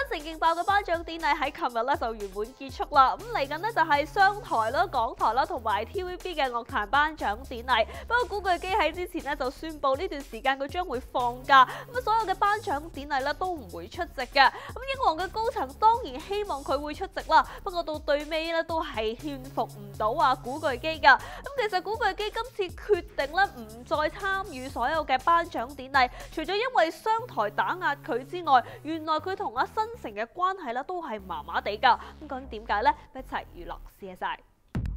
新城勁爆嘅頒獎典禮喺琴日咧就圓滿結束啦。咁嚟緊呢就係商台啦、港台啦同埋 TVB 嘅樂壇頒獎典禮。不過古巨基喺之前呢就宣布呢段時間佢將會放假，咁所有嘅頒獎典禮咧都唔會出席嘅。咁英皇嘅高層當然希望佢會出席啦，不過到最尾咧都係勸服唔到古巨基㗎。咁其實古巨基今次決定咧唔再參與所有嘅頒獎典禮，除咗因為商台打壓佢之外，原來佢同新城嘅關係咧都係麻麻地㗎。咁究竟點解呢？一齊娛樂試一晒。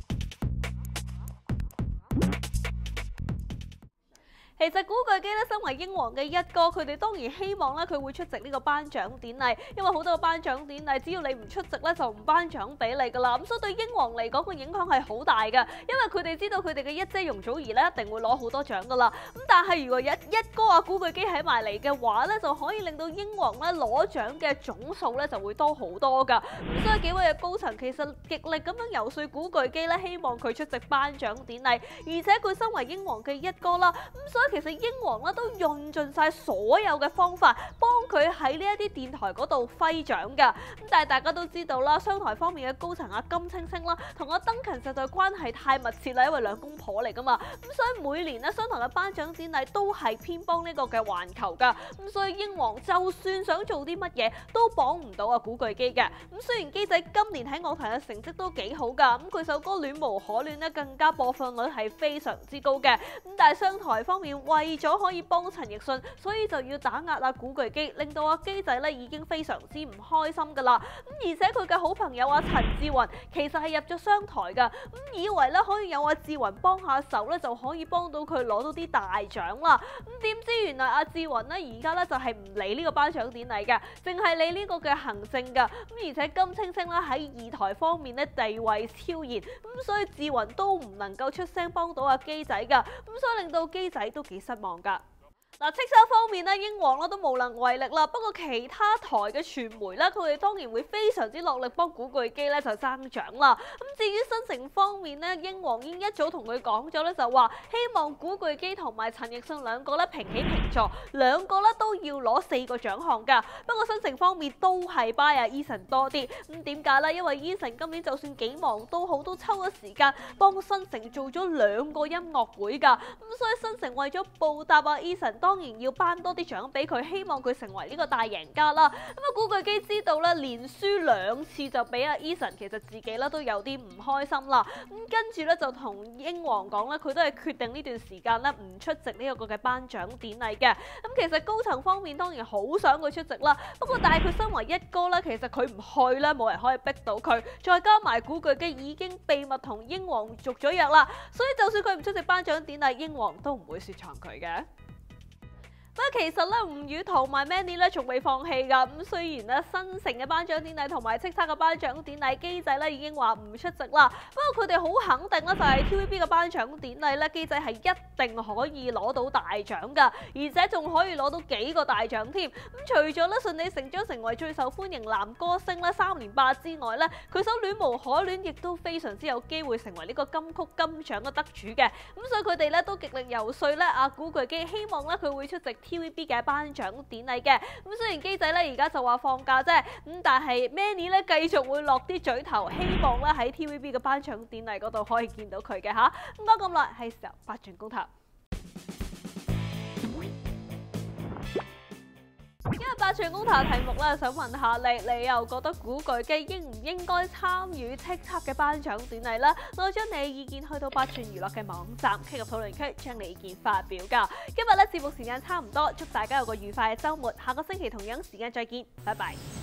其實古巨基咧身為英皇嘅一哥，佢哋當然希望咧佢會出席呢個頒獎典禮，因為好多個頒獎典禮，只要你唔出席咧就唔頒獎俾你噶啦。咁所以對英皇嚟講個影響係好大嘅，因為佢哋知道佢哋嘅一姐容祖兒咧一定會攞好多獎噶啦。咁但係如果一哥古巨基喺埋嚟嘅話咧，就可以令到英皇咧攞獎嘅總數咧就會多好多噶。咁所以幾位嘅高層其實極力咁樣游說古巨基咧，希望佢出席頒獎典禮，而且佢身為英皇嘅一哥啦，咁所以其實英皇咧都用盡晒所有嘅方法，幫佢喺呢一啲電台嗰度揮獎㗎。咁但係大家都知道啦，商台方面嘅高層金青青啦，同登勤實在關係太密切啦，因為兩公婆嚟㗎嘛。咁所以每年咧商台嘅頒獎典禮都係偏幫呢個嘅環球㗎。咁所以英皇就算想做啲乜嘢，都綁唔到古巨基嘅。咁雖然基仔今年喺樂壇嘅成績都幾好㗎，咁佢首歌《戀無可戀》咧更加播放率係非常之高嘅。咁但係商台方面為咗可以幫陳奕迅，所以就要打壓古巨基，令到基仔咧已經非常之唔開心噶啦。咁而且佢嘅好朋友陳志雲其實係入咗商台噶，咁以為咧可以有志雲幫下手咧就可以幫到佢攞到啲大獎啦。咁點知原來志雲咧而家咧就係唔理呢個頒獎典禮嘅，淨係理呢個嘅行政噶。咁而且金青青咧喺二台方面咧地位超然，咁所以志雲都唔能夠出聲幫到基仔噶，咁所以令到基仔都幾失望噶。叱咤方面咧，英皇都無能為力啦。不過其他台嘅傳媒咧，佢哋當然會非常之落力幫古巨基咧就爭獎啦。咁至於新城方面咧，英皇已經一早同佢講咗咧，就話希望古巨基同埋陳奕迅兩個咧平起平坐，兩個咧都要攞4個獎項㗎。不過新城方面都係 buy Eason 多啲。咁點解咧？因為 Eason 今年就算幾忙都好，都抽咗時間幫新城做咗2個音樂會㗎。咁所以新城為咗報答Eason，當然要頒多啲獎俾佢，希望佢成為呢個大贏家啦。咁古巨基知道咧，連輸2次就俾Eason，其實自己咧都有啲唔開心啦。咁跟住咧就同英皇講咧，佢都係決定呢段時間咧唔出席呢一個嘅頒獎典禮嘅。咁其實高層方面當然好想佢出席啦，不過但係佢身為一哥咧，其實佢唔去咧，冇人可以逼到佢。再加埋古巨基已經秘密同英皇續咗約啦，所以就算佢唔出席頒獎典禮，英皇都唔會雪藏佢嘅。其實咧，吳宇同埋 Manny 咧仲未放棄㗎。咁雖然咧新城嘅頒獎典禮同埋叱咤嘅頒獎典禮，基仔咧已經話唔出席啦。不過佢哋好肯定咧，就係 TVB 嘅頒獎典禮咧，基仔係一定可以攞到大獎㗎，而且仲可以攞到幾個大獎添。咁除咗咧順理成章成為最受歡迎男歌星咧3連霸之外咧，佢首《戀無可戀》亦都非常之有機會成為呢個金曲金獎嘅得主嘅。咁所以佢哋咧都極力游說咧古巨基，希望咧佢會出席TVB 嘅頒獎典禮嘅。咁雖然基仔咧而家就話放假啫，咁但係 Manny 咧繼續會落啲嘴頭，希望咧喺 TVB 嘅頒獎典禮嗰度可以見到佢嘅吓。咁講咁耐，係時候八轉公投。因為八轉公投嘅題目咧，想問下你又覺得古巨基應唔應該參與叱咤嘅頒獎典禮咧？我將你嘅意見去到八轉娛樂嘅網站傾入討論區，將你意見發表㗎。今日咧節目時間差唔多，祝大家有個愉快嘅週末，下個星期同樣時間再見，拜拜。